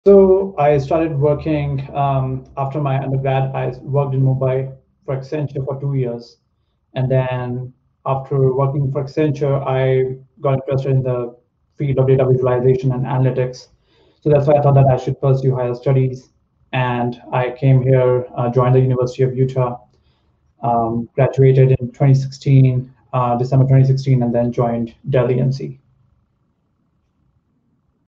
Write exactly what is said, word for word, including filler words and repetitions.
So I started working um, after my undergrad. I worked in Mumbai for Accenture for two years. And then after working for Accenture, I got interested in the field of data visualization and analytics. So that's why I thought that I should pursue higher studies. And I came here, uh, joined the University of Utah, um, graduated in twenty sixteen, uh, December twenty sixteen, and then joined Dell E M C.